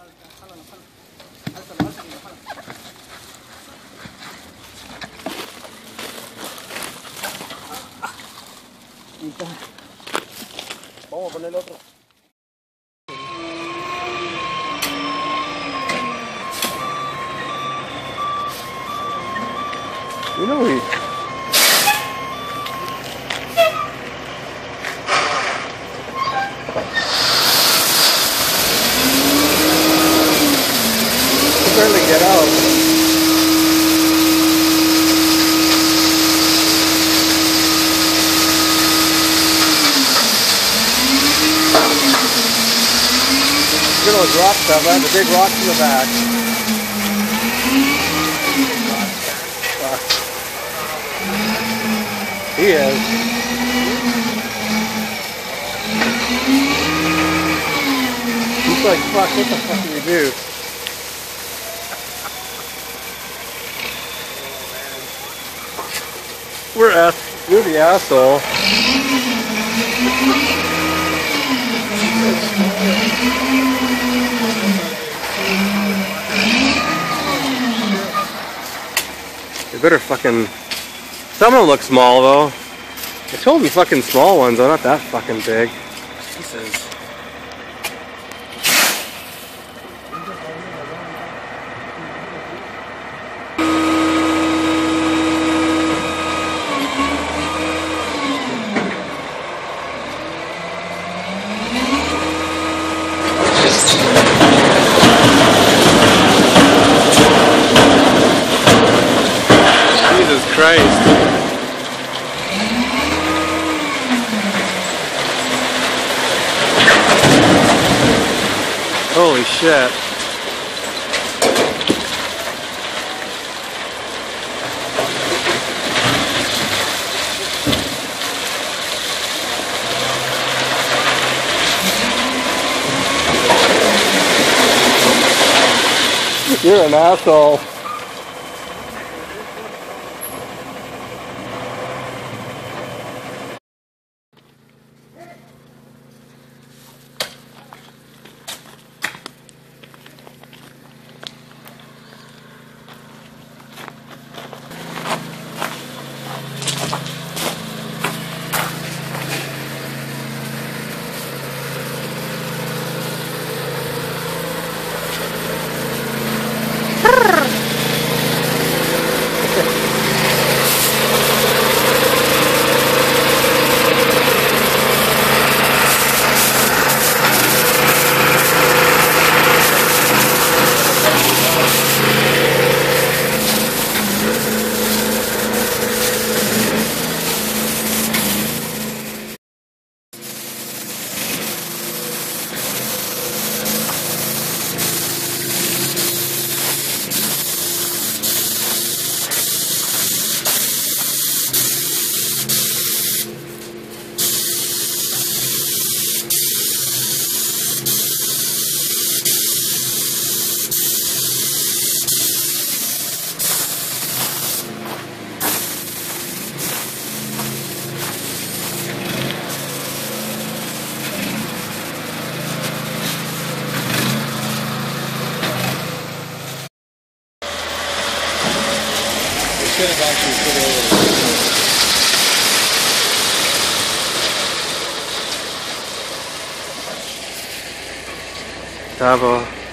Vamos a poner el otro. You know he... barely get out. Look at those rocks up, the big rocks in the back. He is. He's like, fuck, what the fuck do we do? You're the asshole. They better fucking... Some of them look small though. I told them fucking small ones, they're not that fucking big. Jesus. Jesus Christ. Holy shit. You're an asshole. Should have actually put it over. Bravo.